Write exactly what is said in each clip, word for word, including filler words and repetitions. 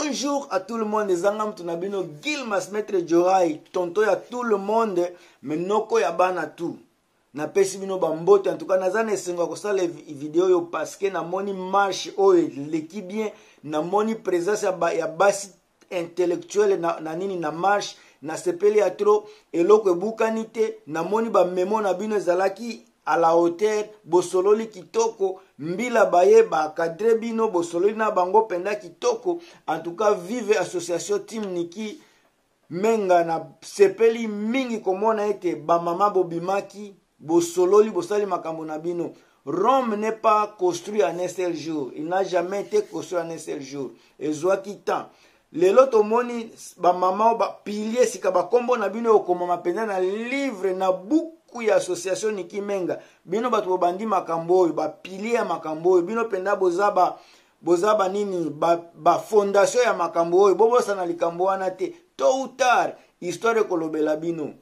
Bonjour à tout le monde. Zangam tunabino Gilmas Maître Jorai, tonto ya tout le monde, mais noko ya bana tout. Na pesi bino bambote en tout cas nazana esengo ko sala vidéo yo parce que na moni marche o l'équipe bien na moni présence ya, ba, ya basi intellectuel na, na nini na marche na sepeli ya trop eloko ebukanite na moni ba memo na bino ezalaki à la hauteur bosololi kitoko mbila baye ba cadre bino bosololi na bango penda kitoko. En tout cas vive association Team Niki menga na sepeli mingi komona ete ba mama bobimaki bosololi bosali makambo na bino. Rome n'est pas construit en un seul jour, il n'a jamais été construit en un seul jour. Ezwaki temps lelo tomoni ba mama ba pilier sika ba kombo na bino okomama penda na livre na buku ya association Niki menga bino bato bandi makambo oyo ba pilier ya makambo oyo bino penda bozaba bozaba nini ba, ba fondation ya makambo oyo bobosa na likambo wana te tôt ou tard histoire kolobela bino.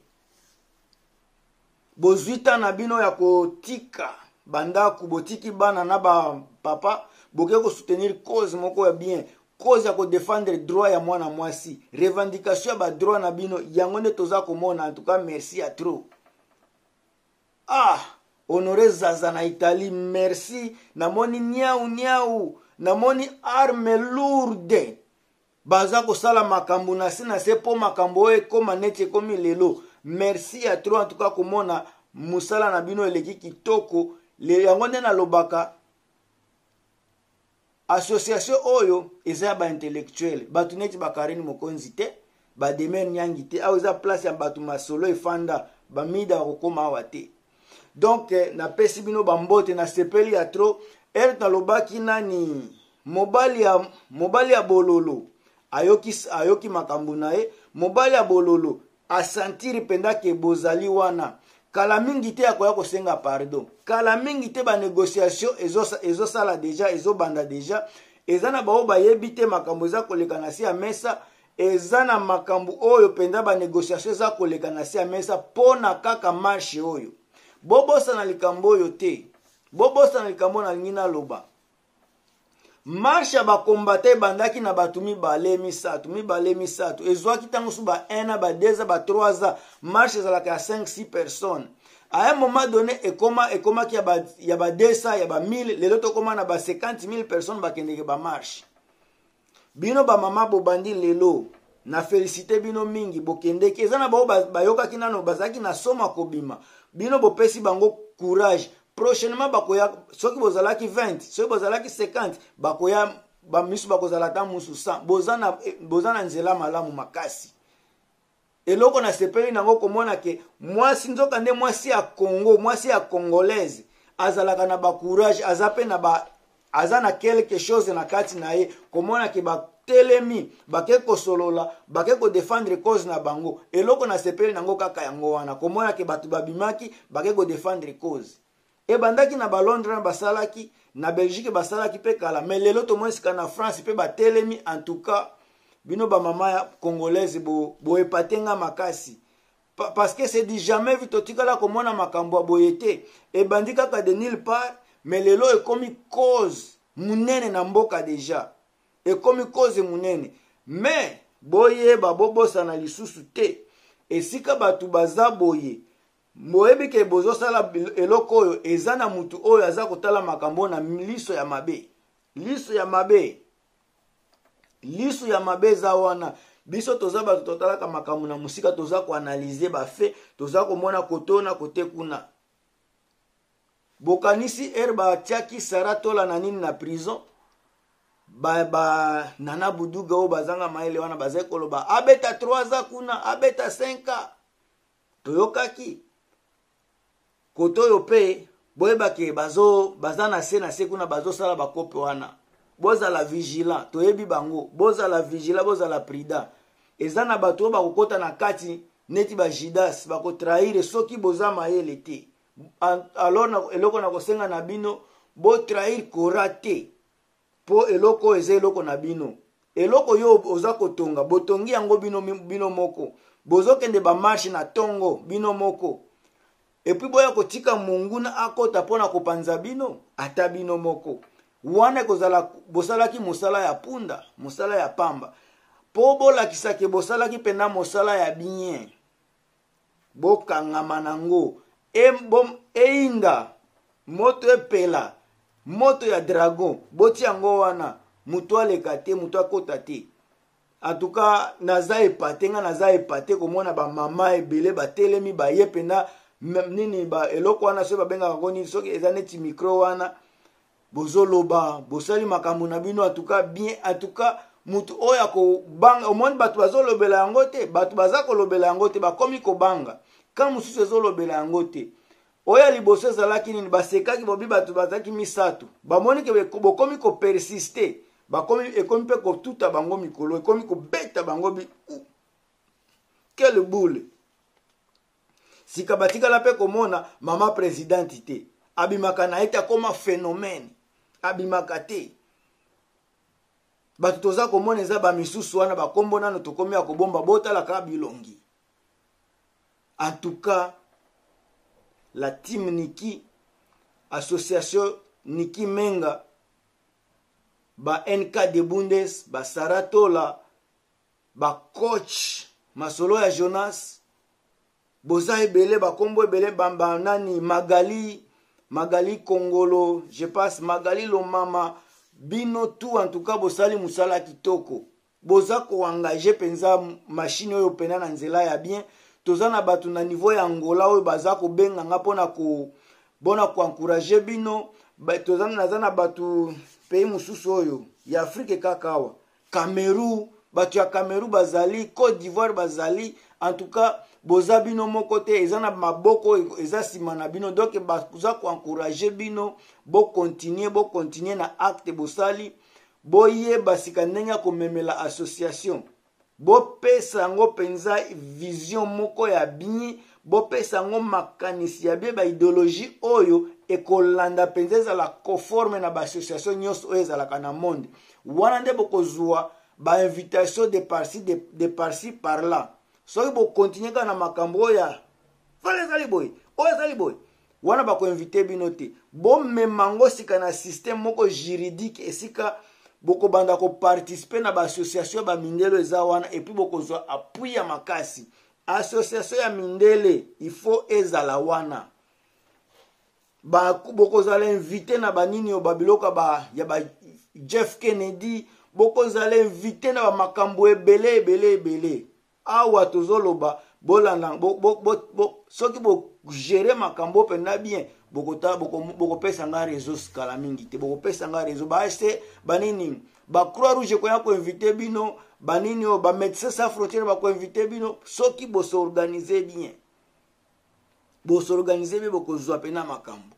Bozuita na bino ya kotika banda kubotiki bana na ba papa boke ko soutenir cause moko ya bien, cause ya ko défendre droit ya mwana mwasi, revendication ya ba droit na bino yango nde toza komona. En tout cas merci à trop. Ah, honoré Zaza na Italie, merci. Namoni niau niau, namoni arme lourde. Baza ko sala makambo na se na se po makambo e koma neti komi lelo. Merci à trop en tout cas komona musala na bino eleki kitoko. Le yango nde na lobaka association oyo eza ba intellectuel batu neti bakarini mokonzi te ba demer nyangi te awo eza place ya batu masolo efanda ba mida kokoma awa te. Donc eh, na pesi bino bambote na sepeli ya tro el na lobaki nani mobali ya mobali ya bololo ayoki ayoki makambo na ye mobali ya bololo asantiri penda ke bozali wana kala mingi te akoya kosenga pardon kala mingi te ba négociation ezo ezo sala déjà ezo banda déjà ezana bao bayebi te makambo eza koleka na si ya mesa ezana makambo oyo penda ba négociation eza koleka na si ya mesa pona kaka marche oyo bobosa na likambo oyo te bobosa na likambo na ngina loba marche ba kombate bandaki na batu mibale misato mibale misato ezwaki tango su ba un ba deux ba trois ans marche ezalaka ya cinq six personnes. À un moment donné ekoma ekoma ki ya ba ya ba deux cents ya ba mille lelo to koma na ba cinquante mille personnes bakendeke ba marche. Bino ba mama bobandi lelo na félicité bino mingi bokendeke ezana bao bayoka kinano bazaki na soma kobima bino bopesi bango courage. Prochainement bakoya soki bozalaki vingt soki bozalaki cinquante bakoya ba misu bakozala ta musu cent bozana bozana nzela malamu makasi. Eloko na sepeli nango komona ke mwasi nzoka nde mwasi ya Congo mwasi ya congolaise azalaka na ba courage azape na ba azana quelque chose na kati na ye komona ke ba telemi bake kosolola bake ko défendre cause na bango. Eloko na sepeli nango kaka yango wana komona ke batu babimaki bake ko défendre cause. E bandaki na ba Londres na basalaki na Belgique basalaki pe kala mais lelo to mwesika na France pe ba telemi. En tout cas bino ba mama ya congolaise bo bo epatenga makasi pa, parce que c'est dit jamais vu totikala komona makambo boyete e bandika ka de nulle part mais lelo e komi cause munene na mboka déjà e komi cause munene mais boye ba bobosa na lisusu te esika batu baza boye moyebi ke bozo sala eloko oyo eza na mutu oyo aza kotala makambo na liso ya mabe liso ya mabe liso ya mabe za wana biso toza batu totalaka makambo na musika toza ko analyser ba fait toza ko mona kotona kote kuna bokanisi erba tiaki saratola na nini na prison ba ba nana buduga o bazanga maele wana bazai koloba abeta trois ans kuna abeta cinq ans toyokaki koto yo pe boyeba ke bazo bazana se na se kuna bazo sala bakope wana boza la vigilant toyebi bango boza la vigilant boza la prida ezana bato ba kokota na kati neti ba jidas ba ko trahir soki boza mayele te. Alors na eloko na kosenga na bino bo trahir korate po eloko eze eloko na bino eloko yo oza kotonga botongi yango bino bino moko bozo kende ba marche na tongo bino moko. Et puis boya kotika munguna akota pona kopanza bino ata bino moko wana ekozala bosalaki mosala ya punda, mosala ya pamba. Po bolakisa ke bosalaki pena mosala ya bien, bokangama nango e bom einga moto epela moto ya dragon boti yango wana mutu aleka te, mutu akota te. Atuka naza epate nga naza epate komona ba mama ebele batelemi baye pena nini ba eloko wana so babenga ngoni soki eza neti micro wana bozoloba bosali makambo na bino atuka bien. Atuka mutu oya ko banga omoni batu bazolobela yango te, batu baza kolobela yango te bakomi kobanga ka mususu ezolobela yango te. Oya liboso ezalaki nini basekaki bobi batu bazaki misato bamoni ke bokomi ko persiste bakomi ekomi pe ko tuta bango mikolo ekomi ko beta bango bi quelle boule. Sika batikala pe komona mama presidenti te abimaka na ete akoma phénomène abimaka te. Batu toza komona eza bamisusu wana bakombo nano tokomi ya kobomba botalaka bilongi. En tout cas, la team Niki, association Niki Menga, ba N K de Bundes, ba Saratola, ba coach Masolo ya Jonas, boza ebele ba kombo ebele bamba nani Magali, Magali Kongolo, je passe Magali Lomama, bino tout en tout cas bosali musala kitoko. Boza ko engager penza machine oyo pena na nzela ya bien. Tozana batu na niveau ya Angola oyo baza ko benga nga pona ko bona ko encourager bino. Ba tozana nazana batu pays mususu oyo ya Afrique kakawa, Cameroun, batu ya Cameroun bazali, Côte d'Ivoire bazali. En tout cas boza bino moko te ezana maboko eza sima na bino, donc baza ko encourager bino bo continuer bo continuer na acte bosali boye basika ndenge ko memela association bo pesa ngo penza vision moko ya bien, bo pesa ngo makanisi ya bien ba idéologie oyo ekolanda penza la conforme na ba association nyos oyo ezalaka na monde wana nde bokozwa ba invitation de par-ci de, de par-ci par là. Soki bo continuer kana makambo ya fale zali boy oyo zali boy wana bako inviter bino te bo memango sika na système moko juridique esika boko banda ko participer na ba association ba mindelo eza wana et puis boko zo appui ya makasi association ya mindele il faut ezala wana ba boko zala inviter na banini o babiloka ba ya ba Jeff Kennedy boko zala inviter na ba makambo ebele ebele ebele awa tozoloba bolanda bo bo bo, bo soki bo gérer makambo pena bien bokota boko boko pesa nga réseau skala mingi te boko pesa nga réseau ba acheter banini ba Croix Rouge ko ya ko inviter bino banini o ba Médecins Sans Frontières ba ko inviter bino soki bo s'organiser bien bo s'organiser bien boko zwa pena makambo.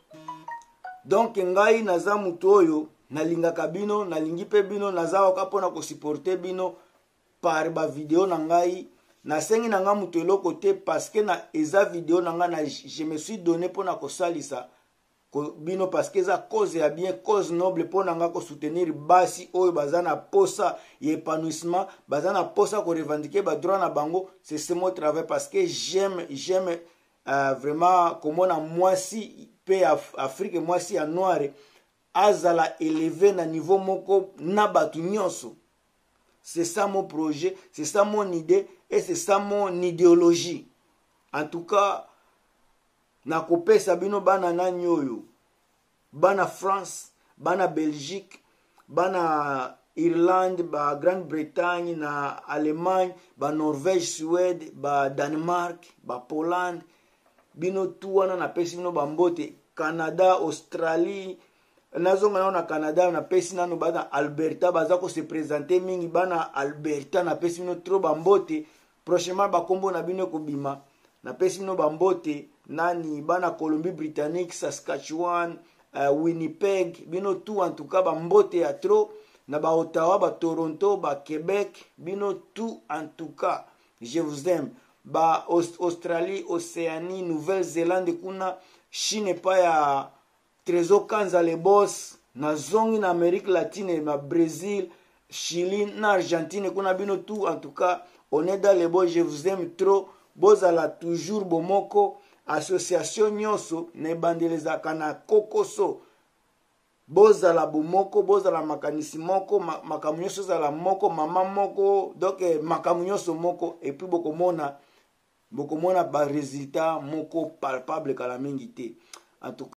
Donc ngai naza mutu oyo nalingaka bino nalingi pe bino naza okapona ko supporter bino par ba vidéo na ngai na sengi na nga mutu eloko te parce que na eza vidéo na nga na je me suis donné pona ko salisa ko bino parce que eza cause ya bien cause noble pona nga ko soutenir basi oyo bazana posa ya épanouissement bazana posa ko revendiquer ba droit na bango. C'est ce mon travail parce que j'aime j'aime euh, vraiment comment na moi si pe Af Afrique moi si ya noir azala élevé na niveau moko na batu nyonso. C'est ça mon projet, c'est ça mon idée et c'est ça mon idéologie. En tout cas, na kopesa bino bana na nyoyo, bana France, bana Belgique, bana Irlande, ba Grande-Bretagne, na Allemagne, ba Norvège, Suède, ba Danemark, ba Pologne, bino tout wana na pesi bino bambote, Canada, Australie, nazonga na Canada na pesi nano bana Alberta baza ko se présenter mingi bana Alberta na pesi no trop bambote prochainement ba kombo na bino ko bima na pesi no bambote nani bana Colombie-Britannique, Saskatchewan, uh, Winnipeg bino tout en tout cas bambote ya trop na ba Ottawa, ba Toronto, ba Québec bino tout en tout cas je vous aime ba Australie, Océanie, Nouvelle-Zélande kuna Chine pa ya Trésor Kanza le boss na zongi na Amérique latine na Brésil, Chili, na Argentine kuna bino tout en tout cas on est dans les boss, je vous aime trop bozala toujours bomoko association nyonso ne bandeleza kana kokoso bozala bomoko bozala makanisi moko makambo nyonso ezala moko mama moko donc makambo nyonso moko et puis bokomona bokomona ba résultat moko palpable kala mingi te en tout